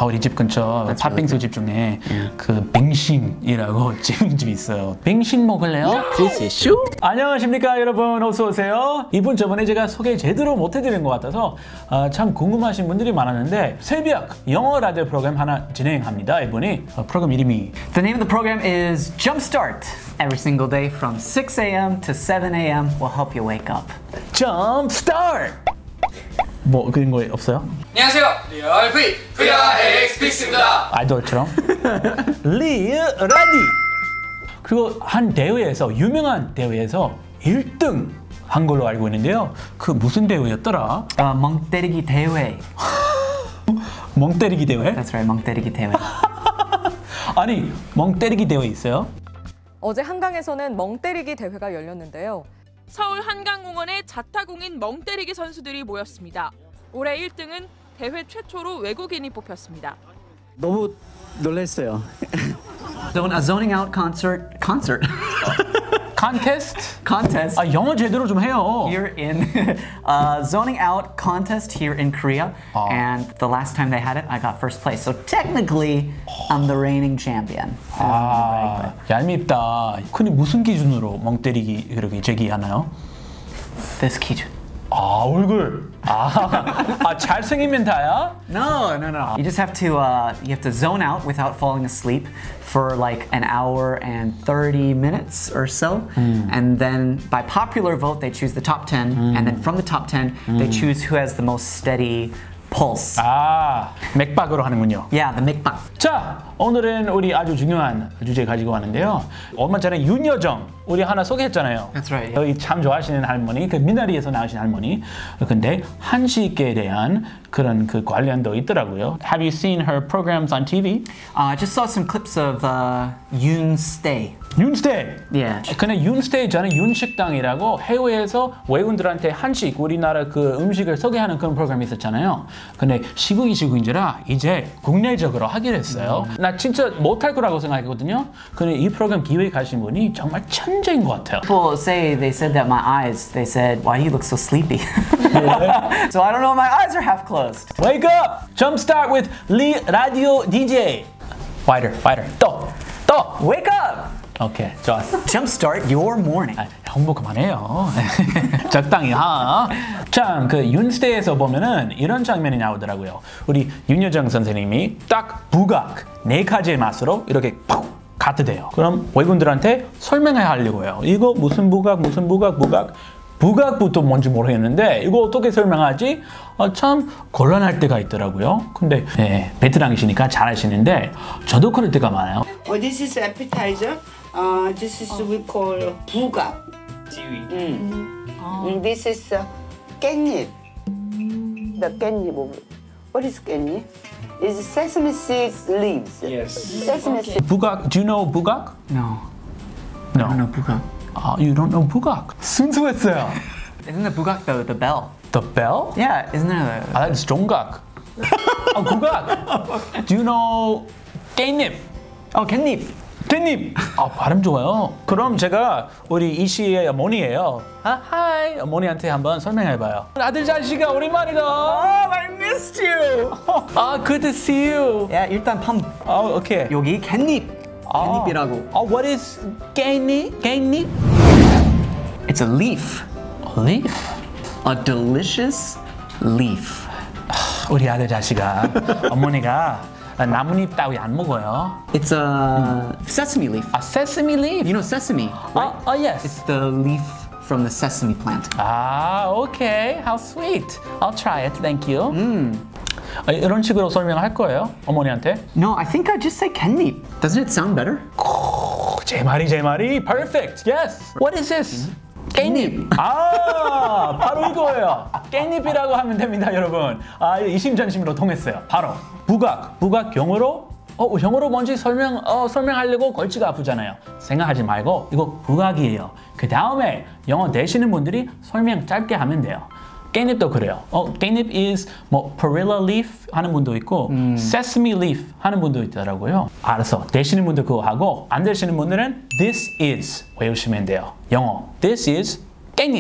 우리 집 근처 팥빙수 집 중에 그 뱅싱이라고 집이 있어요. 뱅싱 먹을래요? 쇼? 안녕하십니까 여러분, 어서 오세요. 이분 저번에 제가 소개 제대로 못 해드린 것 같아서 참 궁금하신 분들이 많았는데 새벽 영어 라디오 프로그램 하나 진행합니다. 이분이 프로그램 이름이 The name of the program is Jumpstart. Every single day from 6 a.m. to 7 a.m. will help you wake up. Jump Start. 뭐 그런 거 없어요? 안녕하세요. 리얼 V VRX 픽스입니다. 아이돌처럼 리얼 라디. 그리고 한 대회에서 유명한 대회에서 1등 한 걸로 알고 있는데요. 그 무슨 대회였더라? 멍때리기 대회. 멍때리기 대회? That's right, 멍때리기 대회. 아니 멍때리기 대회 있어요? 어제 한강에서는 멍때리기 대회가 열렸는데요. 서울 한강공원에 자타공인 멍때리기 선수들이 모였습니다. 올해 1등은 대회 최초로 외국인이 뽑혔습니다. 너무 놀랐어요. Zoning out concert. Contest? 아 영어 제대로 좀 해요. Here in zoning out contest here in Korea, and the last time they had it, I got first place. So technically, I'm the reigning champion. 아 얄밉다. 근데 무슨 기준으로 멍때리기 그렇게 제기하나요? This 기준. 아 얼굴. 잘생기면 다야? No. You just have to zone out without falling asleep for like an hour and 30 minutes or so. And then by popular vote, they choose the top 10. And then from the top 10, they choose who has the most steady pulse. 맥박으로 하는군요. Yeah, the 맥박. 자, 오늘은 우리 아주 중요한 주제 가지고 왔는데요. 얼마 전에 윤여정 우리 하나 소개했잖아요. That's right. 여기 참 좋아하시는 할머니, 그 미나리에서 나오신 할머니. 근데 한식에 대한 그런 그 관련도 있더라고요. Have you seen her programs on TV? I just saw some clips of Yoon Stay. 윤스테이. Yeah. 근데 윤스테이 전에 윤식당이라고 해외에서 외국인들한테 한식, 우리나라 그 음식을 소개하는 그런 프로그램이 있었잖아요. 근데 시국인지라 이제 국내적으로 하기로 했어요. 나 진짜 못할 거라고 생각했거든요. 근데 이 프로그램 기획 가신 분이 정말 천재인 것 같아요. People they said that my eyes, they said, why do you look so sleepy? So I don't know, my eyes are half closed. Wake up! Jumpstart with Lee Radio DJ. Wider. 또! Wake up! 오케이, 좋았어. Jumpstart your morning. 홍보 그만해요. 적당히 하. 참, 그 윤스테이에서 보면은 이런 장면이 나오더라고요. 우리 윤여정 선생님이 딱 부각 4가지의 맛으로 이렇게 팍 가트돼요. 그럼 외국인들한테 설명해 하려고 해요. 이거 무슨 부각. 부각부터 뭔지 모르겠는데 이거 어떻게 설명하지? 참 곤란할 때가 있더라고요. 근데 베테랑이시니까 잘하시는데 저도 그럴 때가 많아요. This is appetizer. This is we call 부각. This is 깻잎. The 깻잎. What is 깻잎? It's sesame seed leaves. Yes. Sesame seed. 부각, do you know 부각? No. I don't know 부각. You don't know 부각? 순수했어요. Isn't the 부각 the bell? The bell? Yeah, isn't there the... That's 종각. 부각. Do you know 깻잎? 깻잎. 깻잎. 발음 좋아요. 그럼 제가 우리 이씨의 어머니예요. 하이 어머니한테 한번 설명해봐요. 아들 자식아 오랜만이다. I missed you. Good to see you. Yeah, 일단 오케이. 여기 깻잎. 깻잎이라고. What is 깻잎? It's a leaf. A leaf? A delicious leaf. 우리 아들 자식아 어머니가 나뭇잎 따위 안 먹어요. It's a sesame leaf. Sesame leaf? You know sesame, right? Yes. It's the leaf from the sesame plant. Okay. How sweet. I'll try it. Thank you. 이런 식으로 설명할 거예요, 어머니한테? No, I think I just say 깻잎. Doesn't it sound better? 제 말이. Perfect. Yes. What is this? 깻잎. 바로 이거예요. 깻잎이라고 하면 됩니다, 여러분. 이심전심으로 통했어요. 바로 부각 영어로 영어로 뭔지 설명하려고 골치가 아프잖아요. 생각하지 말고 이거 부각이에요. 그 다음에 영어 되시는 분들이 설명 짧게 하면 돼요. 깻잎도 그래요. 깻잎 is perilla leaf 하는 분도 있고 sesame leaf 하는 분도 있더라고요. 알아서 되시는 분들 그거 하고 안 되시는 분들은 this is 외우시면 돼요. 영어 this is 깻잎.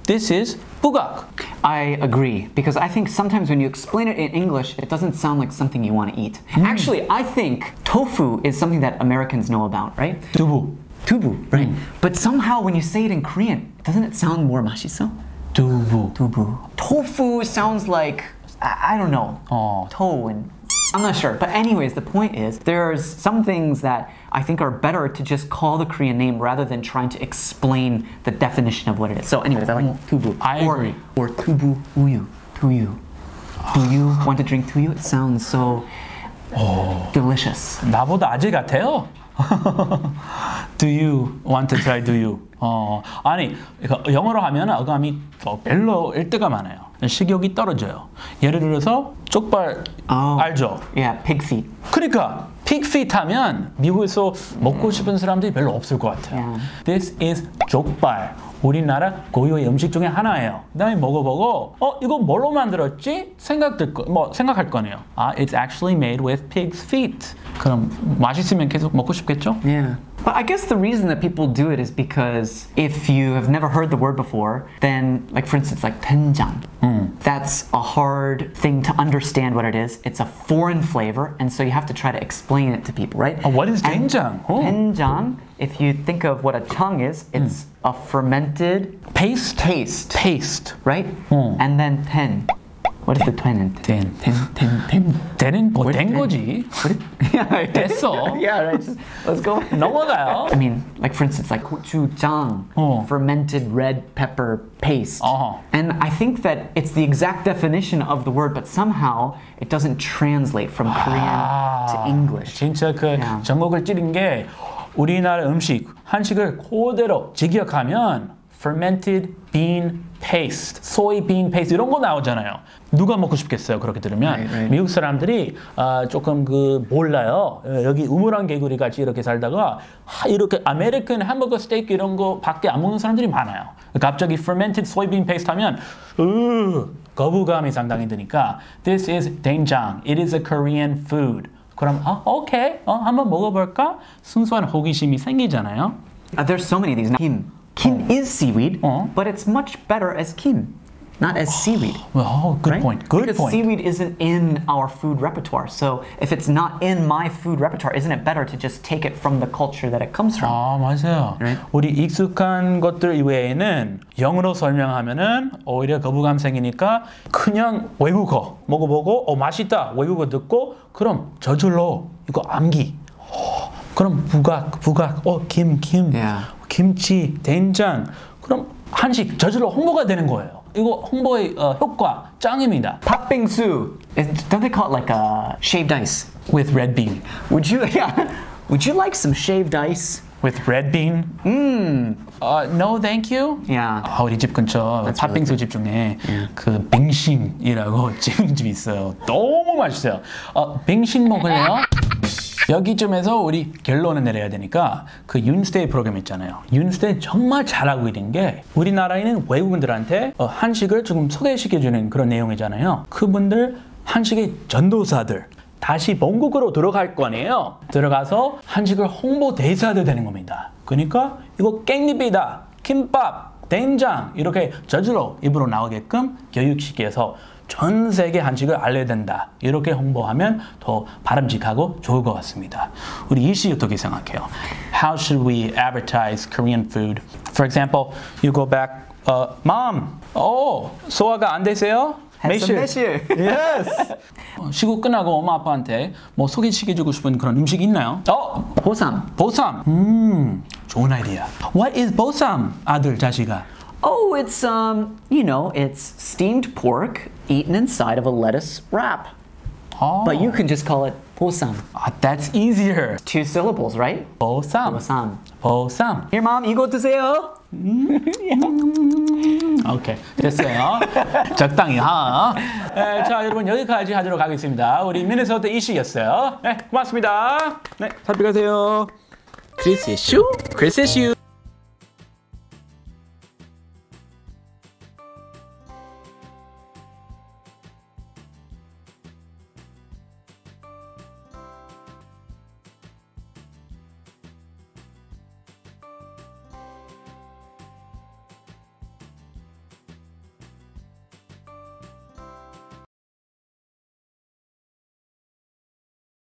This is 부각. I agree, because I think sometimes when you explain it in English, it doesn't sound like something you want to eat. Actually, I think tofu is something that Americans know about, right? 두부. Tubu, right? But somehow when you say it in Korean, doesn't it sound more 맛있어? 두부. Tubu. Tofu sounds like, I don't know, toe and I'm not sure. But anyways, the point is, there's some things that I think are better to just call the Korean name rather than trying to explain the definition of what it is. So anyways, I like tubu. I agree. Or tubu uyu. Tuyu. Do you want to drink tuyu? It sounds so delicious. 나보다 아재 같아요. Do you want to try? Do you? 아니 이거 영어로 하면 어감이 별로 일대가 많아요. 식욕이 떨어져요. 예를 들어서 족발 알죠? Yeah, pig feet. 그러니까 픽핏 하면 미국에서 먹고 싶은 사람들이 별로 없을 것 같아요. Yeah. This is 족발. 우리나라 고유의 음식 중에 하나예요. 그다음에 먹어보고 이거 뭘로 만들었지? 생각할 거네요. It's actually made with pig's feet. 그럼 맛있으면 계속 먹고 싶겠죠? Yeah. But I guess the reason that people do it is because if you have never heard the word before, then, like for instance, like 된장. That's a hard thing to understand what it is. It's a foreign flavor, and so you have to try to explain it to people, right? What is 된장? 된장, if you think of what a 장 is, it's a fermented paste, right? And then ten. What is the ten? 된은 뭐 된 거지. Yeah, 됐어. Yeah, right. Let's go. 넘어가요. I mean, like for instance, like gochujang, fermented red pepper paste. And I think that it's the exact definition of the word, but somehow it doesn't translate from Korean to English. 진짜 그 전곡을 찌른 게 우리나라 음식, 한식을 그대로 직역하면 fermented bean paste, soybean paste 이런 거 나오잖아요. 누가 먹고 싶겠어요? 그렇게 들으면 right. 미국 사람들이 조금 몰라요. 여기 우물안 개구리 같이 이렇게 살다가 이렇게 아메리칸 햄버거 스테이크 이런 거 밖에 안 먹는 사람들이 많아요. 갑자기 fermented soybean paste 하면 거부감이 상당히 드니까 This is 된장. It is a Korean food. 그럼 오케이, 한번 먹어볼까? 순수한 호기심이 생기잖아요. There's so many of these. Kim. Kim is seaweed, but it's much better as kim, not as seaweed. Oh, good right? point. Good because point. Seaweed isn't in our food repertoire. So if it's not in my food repertoire, isn't it better to just take it from the culture that it comes from? 맞아요. Right? 우리 익숙한 것들 이외에는 영어로 설명하면은 오히려 거부감 생기니까 그냥 외국어 먹어보고 맛있다 외국어 듣고 그럼 저절로 이거 암기. 그럼 부각, 김, Yeah. 김치, 된장. 그럼 한식 저절로 홍보가 되는 거예요. 이거 홍보의 효과 짱입니다. Patbingsu. Don't they call it like a shaved ice? With red bean. Would you like some shaved ice? With red bean? No, thank you. Yeah. 우리 집 근처 팥빙수 집 중에 그 빙신이라고 집이 있어요. 너무 맛있어요. 빙신 먹을래요? 여기쯤에서 우리 결론을 내려야 되니까 그 윤스테이 프로그램 있잖아요. 윤스테이 정말 잘하고 있는 게 우리나라에는 외국인들한테 한식을 조금 소개시켜주는 그런 내용이잖아요. 그분들 한식의 전도사들 다시 본국으로 들어갈 거네요. 들어가서 한식을 홍보 대사도 되는 겁니다. 그러니까 이거 깻잎이다, 김밥, 된장 이렇게 저절로 입으로 나오게끔 교육시켜서 전 세계 한식을 알려야 된다. 이렇게 홍보하면 더 바람직하고 좋을 것 같습니다. 우리 이씨 어떻게 생각해요? How should we advertise Korean food? For example, you go back, Mom, 소화가 안 되세요? 매실. Yes. 시국 끝나고 엄마 아빠한테 뭐 소개시켜주고 싶은 그런 음식 있나요? 보쌈. 좋은 아이디어. What is 보쌈, 아들, 자식아? Oh, it's it's steamed pork eaten inside of a lettuce wrap. But you can just call it 보쌈. That's easier. 2 syllables, right? 보쌈. 보쌈. Here, Mom, 이거 드세요. 오케이, 됐어요. 적당히 네, 자, 여러분 여기까지 하도록 하겠습니다. 우리 미네소타 이씨였어요. 네, 고맙습니다. 네, 잘 가세요. 크리스의 슈.